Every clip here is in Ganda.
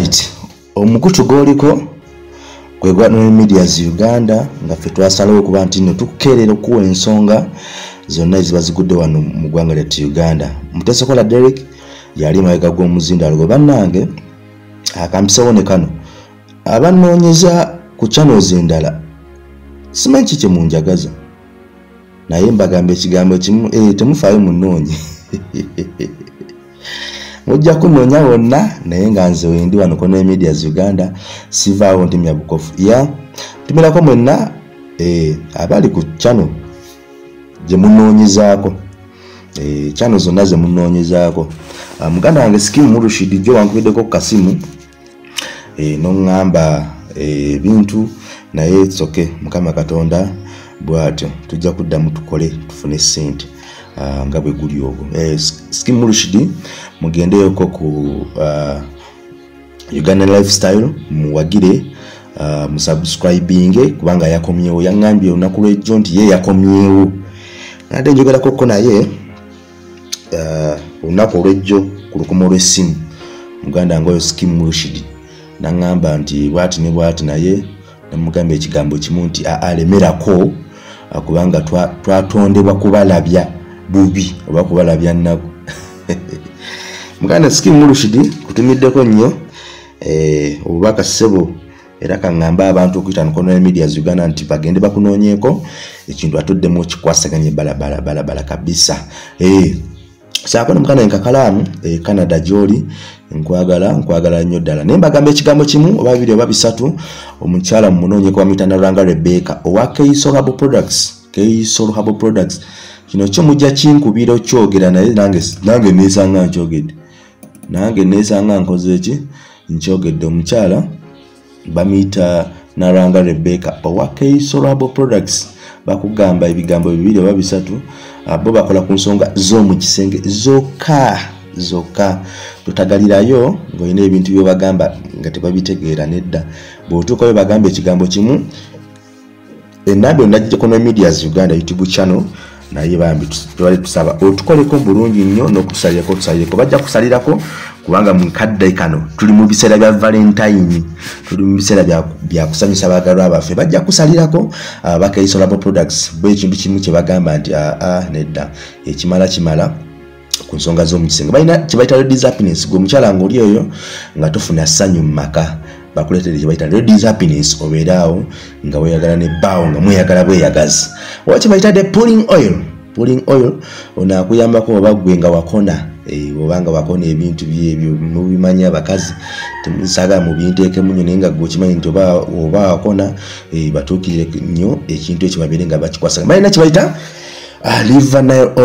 Alright, omukutu goliko gwe gwa Nolin Medias Uganda nga ffe twasalawo okuba nti nno tukukeerera okuwa ensonga zonna eziba zigudde wano mu ggwanga lyattu Uganda. Muteesokola Derek yali mabega gw'omuzindalo gwe bannange akampisewo ne kano abanoonyeza ku channels endala simanyi kiki munjagaza naye mbagamba ekigambo kimu temufaayo munoonye mujja kunoonya wonna naye nga nze wendi wano ku Nolin Medias Uganda sivaawo ntimya bukofu ya tumirako mwenna abali ku channel gye munoonyezaako channel zonna ze munoonyezaako muganda wange Skimu Murushidi jo wankubiddeko ku kasimu n'oŋŋamba ebintu naye it's Mukama Katonda bw'atyo tujja kuddamu tukole tufune ssente nga bwe guli ogwo. Skimu Murushidi mugendeyoko ku Uganda Lifestyle muwagire musubscribinge kubanga yakomyewo yaŋŋambye olunaku lw'ejjo nti ye yakomyewo nadde njogerako ko naye olunaku olw'ejjo ku lukumo lw'essimu muganda ngoyo Skimu Murushidi naŋŋamba nti bwati ne bwati naye namugamba ekigambo kimu nti alemerako kubanga twatondebwa kubalabya bubi oba kubalabya nnaku muganda Skimu Murushidi kutumiddeko nnyo obubaka ssebo era kaŋŋamba abantu okuyita ku Nolin Medias Uganda nti bagende bakunoonyeeko ekintu atuddemu okikwasaganye balabala kabisa. Saako nomukana nkakalaamu Canada gy'oli nkwagala nnyo ddala naye mbagamba ekigambo kimu oba bibiri oba bisatu omukyala mumunoonyeeko wa Mitanaranga Rebecca owa Keisol Herbal Products kino kyo mujja kinkubira okyogera naye nange neesanga nkyogedde nkoze eki nkyogedde omukyala bamuyita Naranga Rebecca owa Keisol Herbal Products bakugamba ebigambo bibiri oba bisatu bo bakola ku nsonga z'omu kisenge zokka totagalirayo ng'olina ebintu byobagamba nga tebabitegeera nedda bw'otuukayo bagamba ekigambo kimu ennabi onagijja ku Nolin Medias Uganda YouTube channel naye bambi twali tusaba otukoleko bulungi nnyo n'okusalirako bajja kusalirako kubanga mu kadde kano tuli mu biseera bya Valentine tuli mu biseera bya kusanyusa abagalwa baffe bajja kusalirako ba Keisol Herbal Products bo ekintu kimu kye bagamba nti nedda ekimala ku nsonga z'omu kisenge balina kye bayita ladies happiness gwe mukyala ng'oli oyo nga tofuna ssanyu mu maka bakuleetera kye bayita ladies happiness obeeraawo nga weeyagala ne bbaawo nga mweyagala bweyagazi oba kye bayita the pulling oil ono akuyambako oba ggwe nga wakona obanga wakona ebintu byebyo mubimanya abakazi temusaagala mubinteekemu nnyo naye nga gwe okimanyi nti oba wakona batuukirire nnyo ekintu ekyo babeere nga bakikwasaga balina kye bayita liver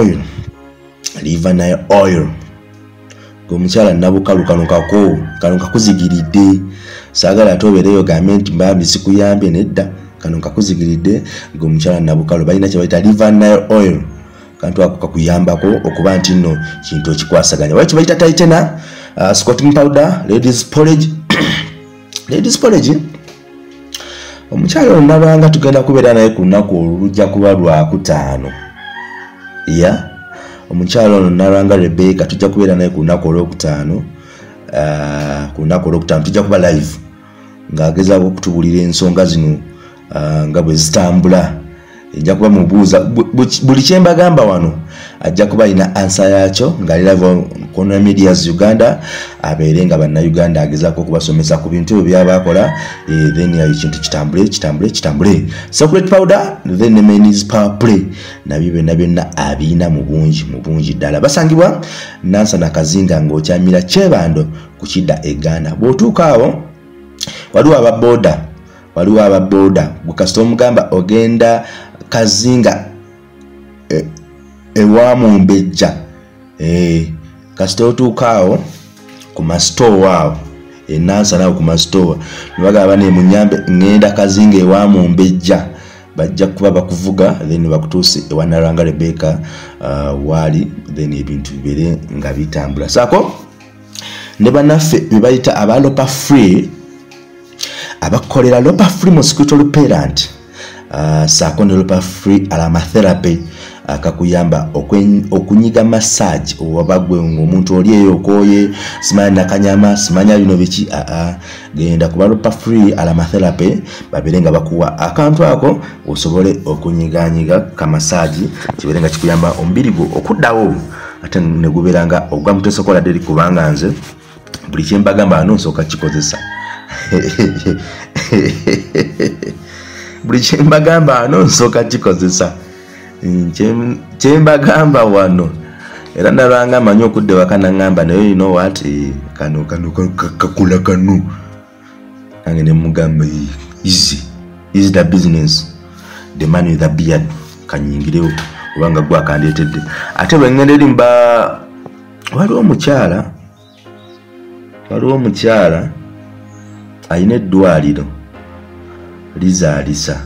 Nile oil omukyala nabukalu kano kakuzigiridde saagala ate obeereyo gambe nti mbambi sikuyambye nedda kano kakuzigiridde omukyala nabukalu balina kye bayita liver Nile oil kantu ako kakuyambako okuba nti nno kintu okikwasaganya wali kye bayita Tighteners Scotting powder ladies porridge omukyala ono nabanga tugenda kubeera naye ku lunaku olujja kuba lwakutaano omukyala ono Naranga Rebecca tujja kubeera naye ku lunaku olwokutaano tujja kuba live ng'agezaako okutubulira ensonga zino nga bwe zitambula ejja kuba mubuuza buli kye mbagamba wano ajja kuba alina ansa yakyo ng'ali live ku Nolin Medias Uganda abeere nga bannayuganda agezaako okubasomesa ku bintu ebyo byabakola then ekintu kitambule chocolate powder then ne mayonnaise power play nabyo byonna abiina mu bungi ddala basangibwa Nansana Kazinga ng'okyamira Kyebando ku Kidda Egana bw'otuuka awo waliwo ababoda bukasita omugamba ogenda Kazinga ewamumbejja kasita otuuka awo ku masitoowa awo Nansana awo ku masitoowa nebagamba nemunyambe ngenda Kazinga ewamumbejja bajja kuba bakuvuga then bakutuuse ewa Naranga Rebecca waali then ebintu bibeere nga bitambula saako ne bannaffe bebayita aba Lopa Free abakolera Lopa Free mosquito repellent saako ne Lopa Free aromatherapy akakuyamba okunyiga massage owabagwe ng'omuntu oli eyo okoye simanya nakanyama simanya bino biki genda kubalupa free aromatherapy babere nga bakuwa akantu ako osobole okunyiganyiga ka massage kibere nga kikuyamba omubiri gwo okuddawo ate ne guberanga ogwa mutesokola deri kubanga nze buli kyembagamba nsooka kikozesa buli kyembagamba nsooka kikozesa kyembagamba wano era nalwanga amanyi okudde waka naŋŋamba naye you know what kano kakula kanu nange ne mugamba easy the business the man with the beard kanyingirewo kubanga gwe akandeetedde ate bwe ŋŋenda eri mba waliwo omukyala ayina eddwaliro lizaalisa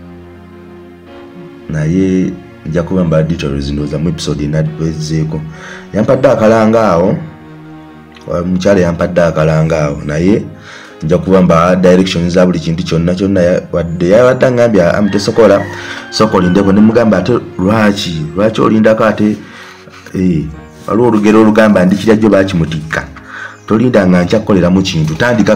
naye nja kuba mba details ndowooza mu episode inadwezeeko yampadde akalanga awo omukyala yampadde akalanga awo naye nja kuba mba direction za buli kintu kyonna wadde yabadde aŋŋambye amutesokola soka olindeko ne mugamba ate lwaki olindako ate waliwo olugero olugamba ndikira jjo baakimutikka tolinda nga nkyakukolera mu kintu tandika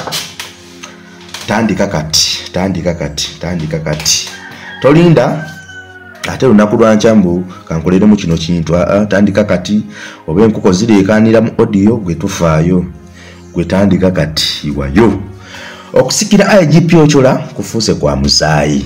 kati tolinda ate lunaku lwancambu kankoleremu kino kintu tandika kati oba enkuko zireekanira mu audio gwe tufaayo gwe tandika kati wayo okusikira IGP Ochola kufuuse kwa musaayi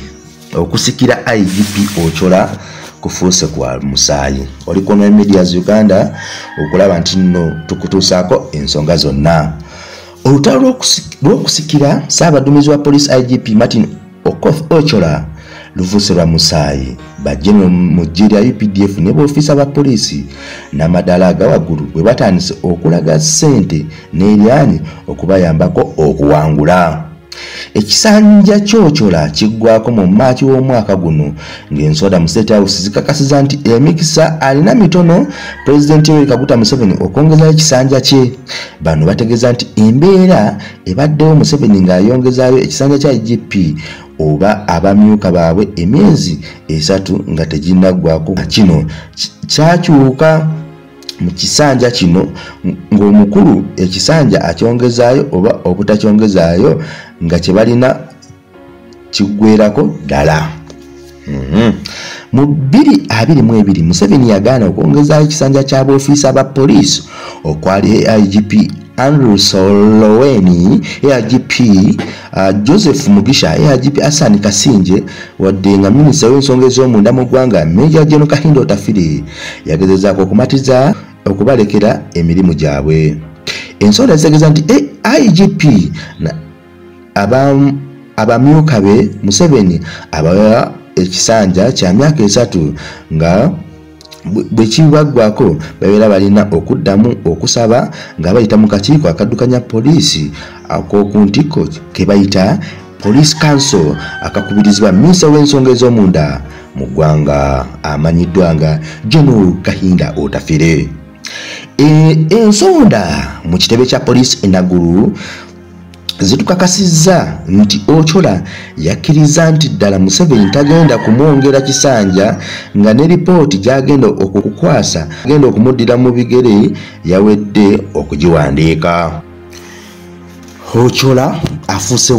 kufuuse kwa musaayi oliko no Medias Uganda okulaba nti nno tukutuusaako ensonga zonna olutalo lw'okusikira Ssaabaduumizi wa Poliisi IGP Martin Okoth Ochola lufuuse lwa musaayi bajjenero mu ggye lya UPDF ne b'ofiisa ba poliisi n'amadaala agawaggulu bwe batandise okulaga ssente n'eryanyi okubayambako okuwangula. Ekisanja ky'Ochola kiggwako mu Maachi w'omwaka guno ng'ensonda mu State House zikakasiza nti emikisa alina mitono Pulezidenti Yoweri Kaguta Museveni okwongezayo ekisanja kye. Bano bategeeza nti embeera ebaddewo Museveni ng'ayongezaayo ekisanja kya IGP oba abamyuka baabwe emyezi 3 nga teginnaggwako. Kino kyakyuka mu kisanja kino ng'omukulu ekisanja akyongezaayo oba obutakyongezaayo nga kye balina kiggwerako ddala. Mu 2022 Museveni yagaana okwongezaayo ekisanja kya b'ofiisa ba poliisi okwali IGP Andrew Soloweni, AIGP Joseph Mugisha, AIGP Hassan Kasinje wadde nga minisita w'ensonga ez'omunda mu ggwanga Major General Kahindo Otafire yagezezaako okumatiza okubalekera emirimu gyabwe. Ensonda zitegeeza nti IGP abamyuka be Museveni abawa ekisanja kya myaka 3 nga bwe kibaggwako babeera balina okuddamu okusaba nga bayita mu kakiiko akaddukanya poliisi ak'oku ntikko ke bayita Police Council akakubirizibwa minisita w'ensonga ez'omunda mu ggwanga amanyiddwa nga General Kahinda Otafire. Ensonda mu kitebe kya poliisi enaggulu zitukakasizza nti Ochola yakkiriza nti ddala Museveni tagenda kumwongera kisanja nga ne lipooti gy'agenda okukukwasa agenda okumuddira mu bigere yawedde okugiwandiika. Ochola afuuse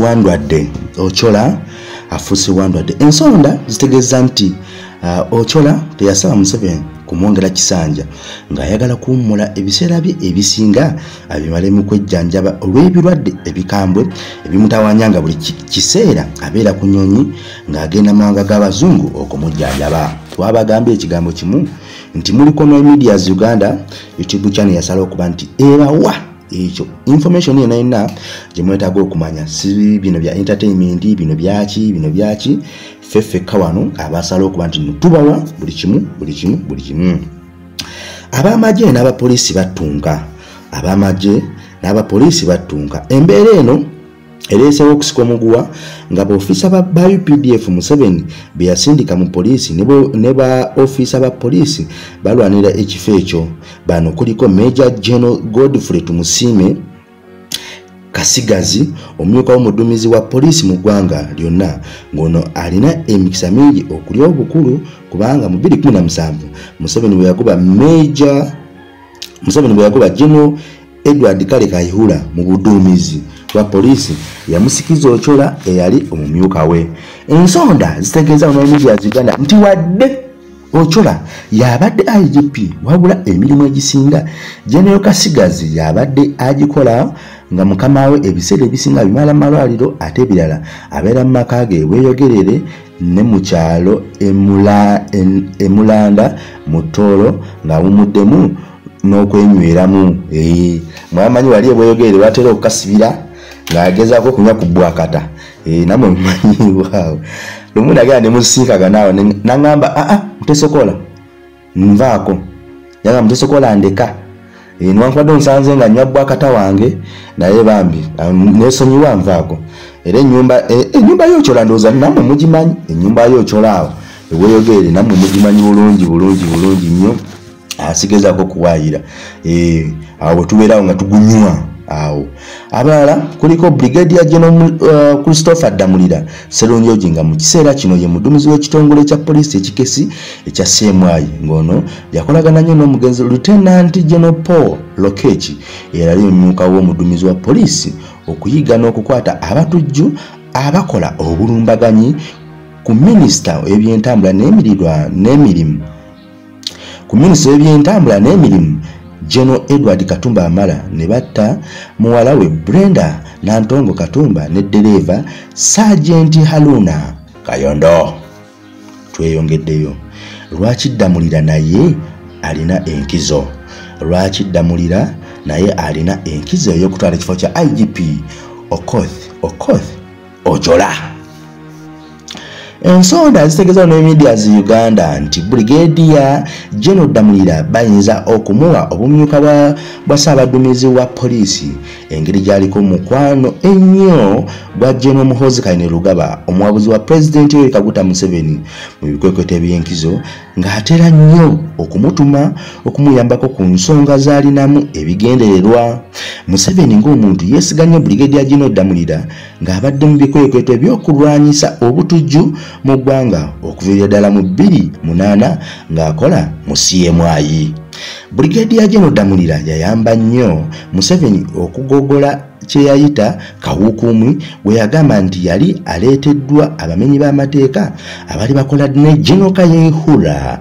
wandwadde. Ensonda zitegeeza nti Ochola teyasaba Museveni kumwongera kisanja ng'ayagala kuwummula ebiseera bye ebisinga abimale mu kwejjanjaba olw'ebirwadde ebikambwe ebimutawanya nga buli kiseera abeera ku nnyonyi ng'agenda mawanga g'abazungu okumujjanjaba. Twabagambye ekigambo kimu nti muliko no Medias Uganda YouTube channel yasala okuba nti erawa ekyo information yonna gye mwetaaga okumanya si bino bya entertainment bino byaki feffeka wano abasala okuba nti tubawa buli kimu. Abamagye n'abapoliisi battunka. Embeera eno ereesewo okusika omuguwa nga b'ofiisa ba UPDF Museveni be yasindika mu poliisi ne ba ofiisa ba poliisi balwanira ekifo ekyo. Bano kuliko Major General Godfrey Tumusiime Kasigazi omumyuka w'omuduumizi wa poliisi mu ggwanga lyonna ng'ono alina emikisa mingi okulya obukulu kubanga mu 2017 Museveni bwe yagoba General Edward Kale Kayihura mu buduumizi bwa poliisi yamusikiza Ochola eyali omumyuka we. Ensonda zitegeeza mu media Uganda nti wadde Ochola yabadde IGP wabula emirimu egisinga General Kasigazi yabadde agikola nga mukama we ebiseera ebisinga bimala malwaliro ate ebirala abeera mu maka ge weeyogerere ne mu kyalo Emulanda mu Tooro ng'awumuddemu n'okwenyweramu. Mwamanyi wali ebweyogerere batera okukasibira ng'agezaako okunywa ku bwakata. Namwe mumanyi waawo lumu nagenda ne musiikaga naawe naŋŋamba Mutesokola nvaako yaga Mutesokola ndeka nwankubadde onsanze nga nnywa bwakata wange naye bambi nesonyiwa nvaako. Era ennyumba y'Ochola ndowooza namwe mugimanyi ennyumba y'Ochola awo eweeyogerere namwe mugimanyi bulungi nnyo asigezaako kuwaayira awo bwe tubeerawo nga tugunywa awo. Abalala kuliko Brigadier General Christopher Damulira Sserunjogi nga mu kiseera kino ye muduumizi w'ekitongole kya poliisi ekikesi ekya CMI ng'ono yakolagana nnyo n'omugenzi Lieutenant General Paul Lokechi eyali omumyuka w'omuduumizi wa poliisi okuyiga n'okukwata abatujju abakola obulumbaganyi ku minisita w'ebyentambula n'emirimu General Edward Katumba Amala ne batta muwala we Brenda Nantongo Katumba ne dereva Sergeant Haruna Kayondo. Tweyongeddeyo. Lwaki Damulira naye alina enkizo? Ey'okutwala ekifo kya IGP Okoth Ochola. Ensonda zitegeeza no media Uganda nti Brigadier General Damulira bayinza okumuwa obumyuka bwa Ssaabaduumizi wa poliisi engeri gy'aliko mukwano ennyo gwa General Muhoozi Kainerugaba omuwabuzi wa President Yoweri Kaguta Museveni mu bikwekweto eby'enkizo ng'atera nnyo okumutuma okumuyambako ku nsonga z'alinamu ebigendererwa. Museveni ng'omuntu yeesiganye Brigadier General Damulira ng'abadde mu bikwekweto ebyokulwanyisa obutujju mu ggwanga okuviira ddala mu 2008 ng'akola mu CMI. Brigadier General Damulira yayamba nnyo Museveni okugogola kye yayita kawukuumwi bwe yagamba nti yali aleeteddwa abamenyi b'amateeka abali bakola ne General Kayihura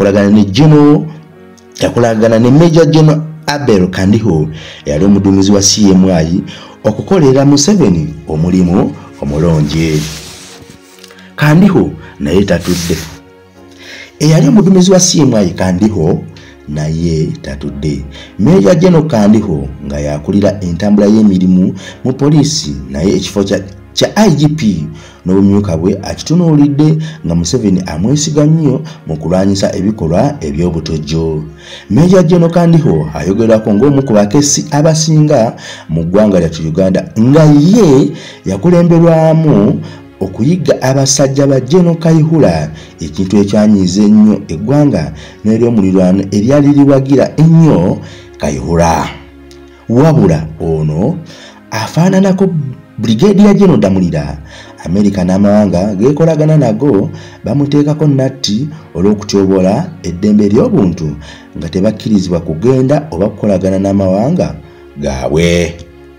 yakolagana ne Major General Abel Kandiho eyali omuduumizi wa CMI okukolera Museveni omulimu omulungi. Kandiho naye tatudde. Eyali omuduumizi wa CMI Kandiho naye tatudde. Major General Kandiho nga yakulira entambula y'emirimu mu poliisi naye ekifo kya IGP n'obumyuka bwe akitunuulidde nga Museveni amwesiga nnyo mu kulwanyisa ebikolwa eby'obutujju. Major General Kandiho ayogerwako ng'omu ku bakessi abasinga mu ggwanga lyattu Uganda nga ye yakulemberwamu okuyiga abasajja ba General Kayihura, ekintu ekyanyiiza ennyo eggwanga n'ery'omuliraano eryali liwagira ennyo Kayihura. Wabula ono afaananako Brigadier General Damulira. Amerika n'amawanga geekolagana nago bamuteekako natti olw'okutyobola eddembe ery'obuntu nga tebakkirizibwa kugenda oba kukolagana n'amawanga gaabwe.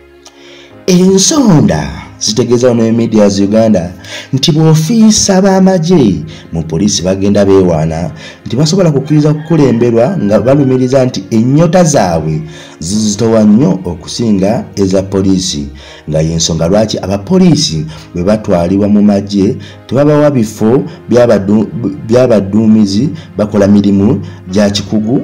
Ensonda zitegeeza no media Uganda nti b'ofiisa b'amagye mu poliisi bagenda beewaana nti basobola kukkiriza kukulemberwa nga balumiriza nti ennyota zaabwe zizitowa nnyo okusinga eza poliisi, nga y'ensonga lwaki abapoliisi bwe batwalibwa mu magye tebabawa bifo by'abaduumizi bakola mirimu gya kikugu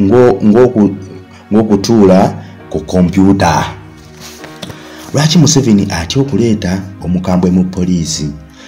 ng'okutuula ku kompyuta. Lwaki Museveni atya okuleeta omukambwe mu poliisi?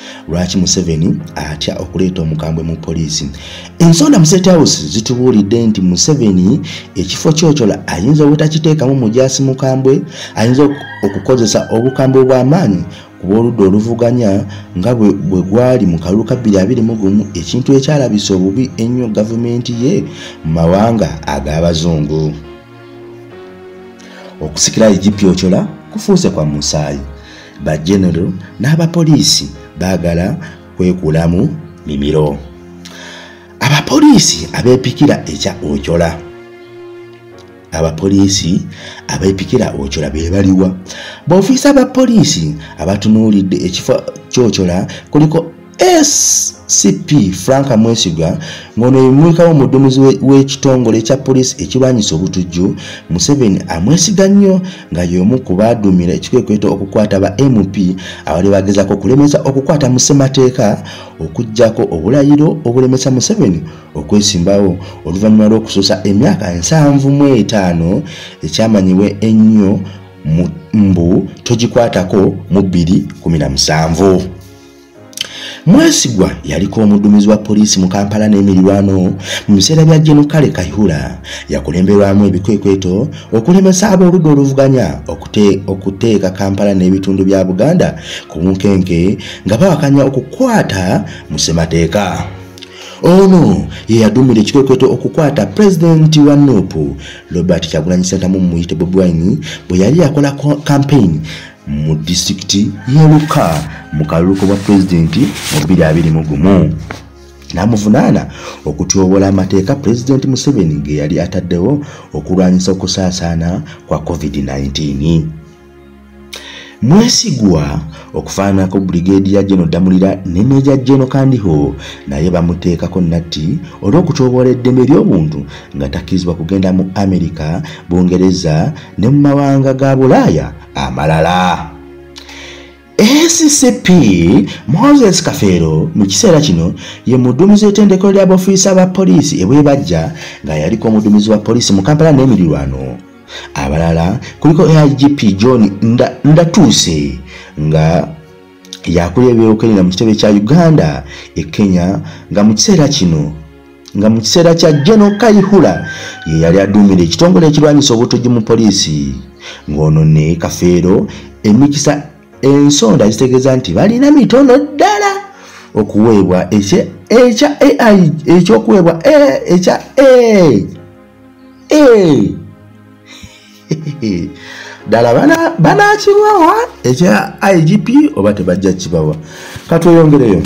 Ensonda mu State House zitubuulidde nti Museveni ekifo ky'Ochola ayinza obutakiteekamu mujaasi mukambwe, ayinza okukozesa obukambwe bw'amaanyi ku b'oludda oluvuganya nga bwe gwali mu kalulu ka 2021, ekintu ekyalabisa obubi ennyo gavumenti ye mu mawanga ag'abazungu. Okusikira IGP Ochola kufuuse kwa musaayi. Bagenero n'abapoliisi baagala kwekulamu mimiro. Abapoliisi abeepikira ekya Ochola. Abapoliisi abeepikira Ochola be baliwa? B'ofiisa abapoliisi abatunuulidde ekifo ky'Ochola kuliko SCP Frank Mwesigwa, ng'ono yemulikawo omuduumizi w'ekitongole ekya poliisi ekirwanyisa obutujju. Museveni amwesiga nnyo nga y'omu ku baaduumira ekikwekweto okukwata ba MP abali bagezaako okulemesa okukwata mu ssemateeka okuggyako obulayiro obulemesa Museveni okwesimbawo oluvannyuma lw'okusuusa emyaka 75 ekyamanyibwa ennyo mbu togikwatako mu 2017. Mwesigwa yaliko omuduumizi wa poliisi mu Kampala n'emirirwano mu biseera bya Gen. Kale Kayihura. Yakulemberwamu ebikwekweto okulemesa ab'oludda oluvuganya okuteeka Kampala n'ebitundu bya Buganda ku bunkenke nga bawakanya okukwata mu ssemateeka. Ono ye yaduumira ekikwekweto okukwata pulezidenti wa NUP Robert Kyagulanyi Ssentamu muyite Bobi Wine bwe yali akola campaign mu disitulikiti y'Eluka mu kalulu bwa pulezidenti mu 2021. N'amuvunaana okutyobola amateeka pulezidenti Museveni ge yali ataddewo okulwanyisa okusaasaana kwa COVID-19. Mwesigwa okufaananako Brigadier General Damulira ne Major General Kandiho naye bamuteekako natti olw'okutyobola eddembe ly'obuntu nga takkirizibwa kugenda mu Amerika, Bungereza ne mu mawanga ga Bulaaya amalala. SCP Moses Kafeero mu kiseera kino ye muduumizi w'ettendekero ly'abaofiisa ba poliisi ebwebajja nga yaliko omuduumizi wa poliisi mu Kampala n'emirirwano. Abalala kuliko IGP John Ndatuuse nga yakulira ebyokwerinda mu kitebe kya Uganda e Kenya nga mu kiseera kya Gen. Kayihura ye yali aduumira ekitongole ekirwanyisa obutujju mu poliisi. Ng'ono ne Kafeero emikisa ensonda zitegeeza nti balina mitono ddala okuweebwa ekyokuweebwa ekya ddala banaakibawa ekya IGP oba tebajja kibawa. Katweyongereyo.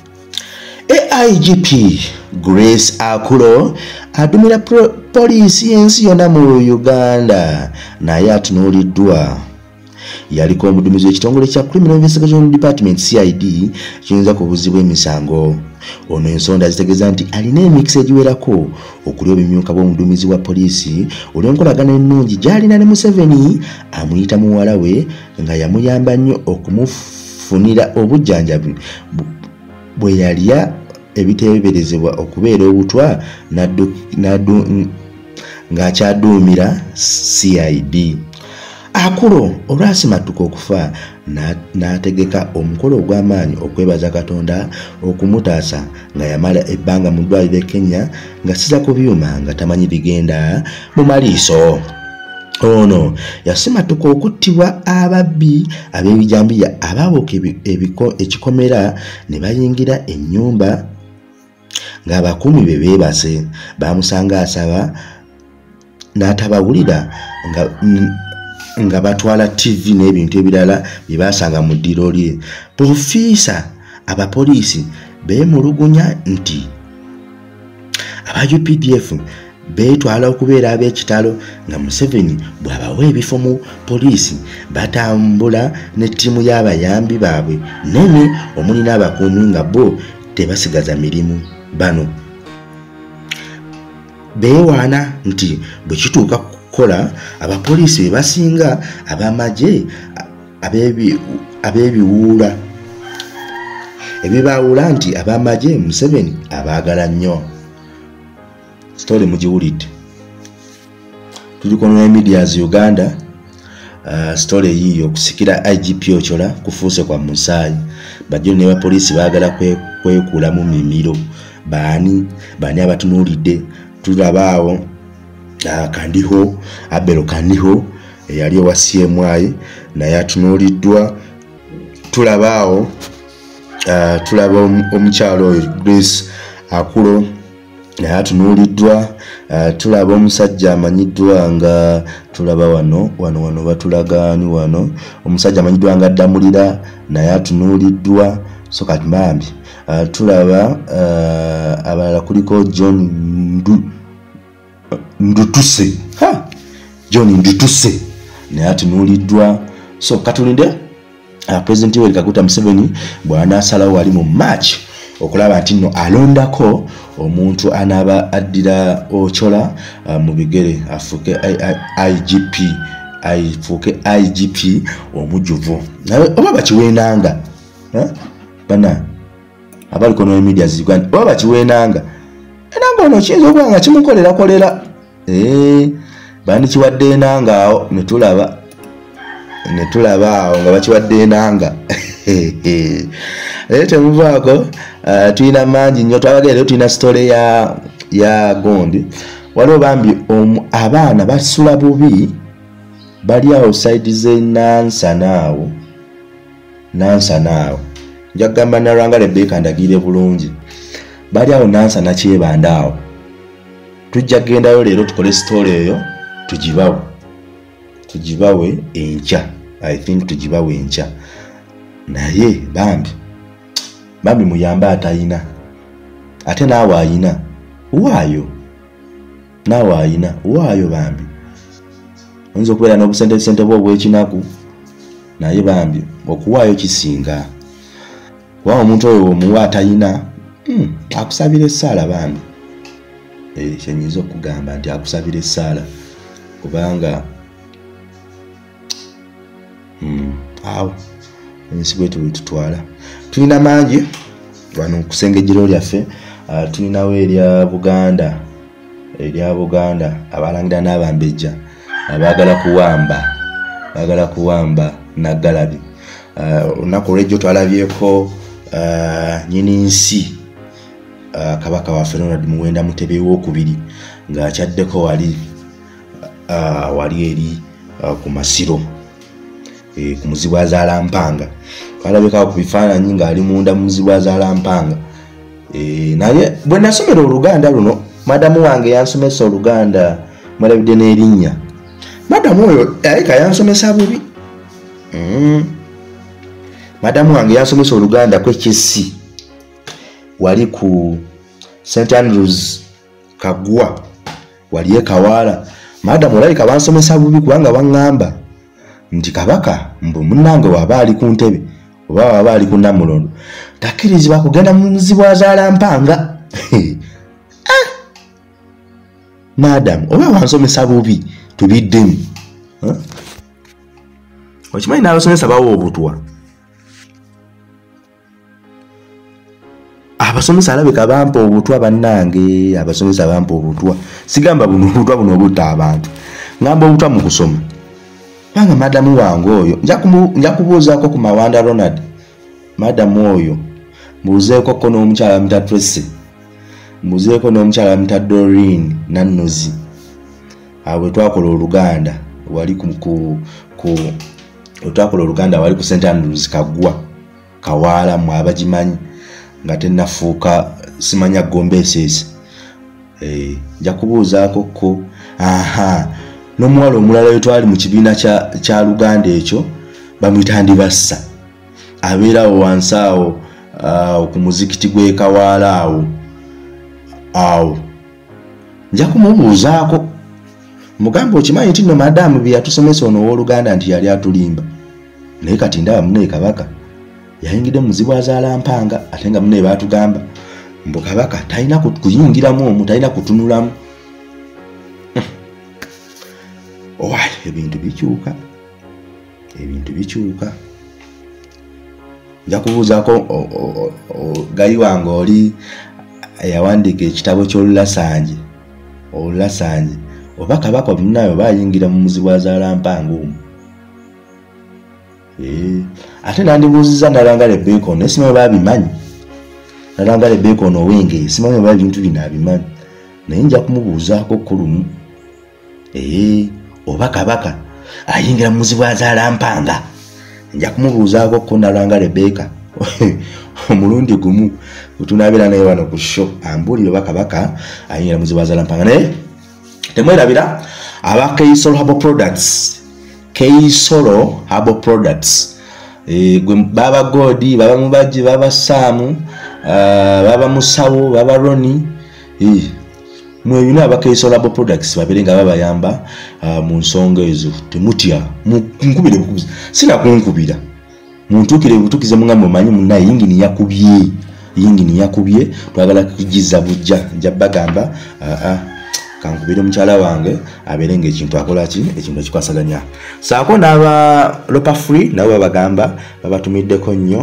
IGP Grace Akulo adumira poliisi y'ensi yonna mu Uganda naye atunuuliddwa. Yaliko omuduumizi w'ekitongole kya Criminal Investigation Department CID kiyinza ku buzi bw'emisango. Ono ensonda zitegeeza nti alina emikisa egiwerako okuli obumyuka bw'omuduumizi wa poliisi olw'enkolagana ennungi gy'alina ne Museveni amuyita muwala we nga yamuyamba nnyo okumufunira obujjanjabi bwe yalya ebiteeberezebwa okubeera obutwa ng'akyaduumira CID. Akulo olwasimatuka okufa n'ategeka omukolo ogw'amaanyi okwebaza Katonda okumutaasa nga yamala ebbanga mu ddwaliro e Kenya nga siza ku byuma nga tamanyi bigenda mu maliiso. Ono yasimatuka okuttibwa ababbi ab'ebijambiya abaaboka ekikomera ne bayingira ennyumba ng'abakuumi be beebase. Bamusanga asaba n'atabawulira nga batwala TV n'ebintu ebirala bye basanga mu ddiro lye. B'ofiisa abapoliisi beemulugunya nti aba UPDF beetwala okubeera ab'ekitalo nga Museveni bw'abawa ebifo mu poliisi batambula ne ttiimu y'abayambi baabwe nene omuli n'abakuumi nga bo tebasigaza mirimu. Bano beewaana nti bwe kituuka kukola abapoliisi be basinga ab'amagye ab'ebiwuula ebibaawula nti ab'amagye Museveni abaagala nnyo. Story mugiwulidde. Tuli ku online medias Uganda. Story yiyo okusikira IGP Ochola kufuuse kwa musaayi. Bajjo ne bapoliisi baagala kwekulamu mimiro. Baani abatunuulidde. Tulabaawo Kandiho, Abel Kandiho eyali owa CMI naye atunuuliddwa. Tulaba omukyalo oyo Grace Akulo naye atunuuliddwa. Tulaba omusajja amanyiddwa nga tulaba wano batulagaani wano omusajja amanyiddwa nga Ddamulira naye atunuuliddwa. So kati bambi tulaba abalala kuliko John Ndutuse John Ndutuse naye atunuuliddwa. So katulinde President Yoweri Kaguta Museveni bw'anaasalawo wali mu March okulaba nti nno alondako omuntu anaaba addira Ochola mu bigere afuuke IGP omujjuvu. Naye oba bakiweenanga bana abali kono media zigwana oba bakiweenanga enanga ono kiyinza okuba nga kimukolera bandi kiwadde enanga awo ne tulaba awo nga bakiwadde enanga. Temuvaako tulina mangi nnyo twabagere tulina story ya Gondi waliwo bambi abaana basula bubi bali awo side ze Nansana awo njagamba Naranga Rebecca ndagire bulungi bali awo Nansana Kyebanda awo tujja gendayo leero tukole story eyo tugibawe enkya. I think tugibawe enkya naye bambi muyamba atayina ate naawe ayina waayo bambi oyinza okubeera n'obusente bwo obw'ekinaku naye bambi okuwaayo kisinga kuba omuntu oyo omuwa atayina akusabira essaala bambi kyenyinza okugamba nti akusabira essaala kubanga awo ensi bwetu bwetutwala. Tulina mangi wano kusengejjero lyaffe. Tulinawo erya Buganda abalangira n'abambejja abaagala kuwamba Naggalabi. Olunaku olw'ejjo twalabyeko nnyini nsi kabaka waffe Ronald Muwenda Mutebi w'okubiri ng'akyaddeko wali eri ku Masiro ku Muzibwa Zaalampanga. Alabika ku bifaananyi ng'ali munda mu Muzibwa Zaalampanga. Naye bwe nasomera Oluganda luno madamu wange yansomesa Oluganda mwalabidde n'erinnya. Madamu oyo alika yansomesa bubi. Madamu wange yansomesa Oluganda kw'ekisi wali ku St Andrews Kagwa wali Kawaala. Madamu olabika bansomesa bubi kubanga baŋŋamba nti kabaka mbu munnange waba ali ku ntebe oba waba ali ku Namulondo takkirizibwa kugenda mu Muzibwa Zaalampanga. Madamu oba wansomesa bubi tubiddemu. Okimanyi n'abasomesa bawa obutwa. Abasomesa alabika bampa obutwa bannange, abasomesa bampa obutwa. Sigamba buno obutwa buno obutta abantu. Ngamba obutwa mu kusoma. Banga madamu wange oyo nja kubuuzaako ku Mawanda Ronald. Madamu oyo mbuuzeeko ko n'omukyala muta Tracy. Mbuuzeeko n'omukyala muta Doreen Nannozi. Awe twakola Oluganda wali twakola Oluganda wali ku St Andrews Kagwa Kawaala mu abagimanyi nga tennafuuka simanya Gombeesese. Nja kubuuzaako ko n'omuwala omulala we twali mu kibiina kya Luganda ekyo bamuyita Ndibassa abeerawo wansi awo ku muzikiti gw'e Kawaala awo nja kumubuuzaako mugamba okimanyi nti nno madamu bye yatusomesa ono ow'Oluganda nti yali atulimba naye kati ndaba munaye kabaka yayingidde mu Muzibwa Zaalampanga ate nga munaye baatugamba mbu kabaka talina kuyingiramu omu talina kutunulamu. Owaayi ebintu bikyuka. Nja kubuuzaako gayi wange oli yawandiika ekitabo ky'Olulasanje oba kabaka munaye bayingira mu Muzibwa Zaalampanga omwo. Ate nandibuuziza Nalanga Rebecca ono simanyi babimanyi. Nalanga Rebecca ono ow'Engeye simanyi oba ebintu bino abimanyi naye nja kumubuuzaako kulumu oba kabaka ayingira mu Muzibwa Zaalampanga. Nja kumubuuzaako ko Nalanga Rebecca omulundi gumu tunabeera naye wano ku show ambulire bakabaka ayingira muzibazala mpanga naye temwerabira aba Keisolo Herbal Products. Keisolo Herbal Products gwe baba Godi, baba Mubaji, baba Samu, baba Musawo, baba Roni mwe yuna aba Keisolo Herbal Products baberenga babayamba mu nsonga ezo. Temutya nkubire bukubiza sina kunkubira muntukire butukize mungamwe manyi munna yingini yakubye twagala kugiza bujja njabba gamba kankubire mukyala wange aberenge ekintu akola ekintu ekikwasaganya saako n'aba Lopa Free nabo babagamba babatumiddeko nnyo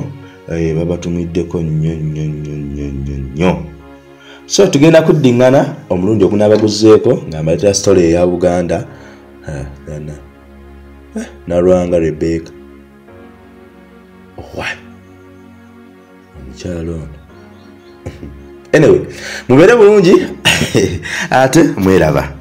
nnyo. So tugenda kuddingana omulundi ogunaabaguzeeko nga mbaletera story eya Buganda Narwanga Rebecca omukyala ono anyway mubeere bulungi ate mweraba.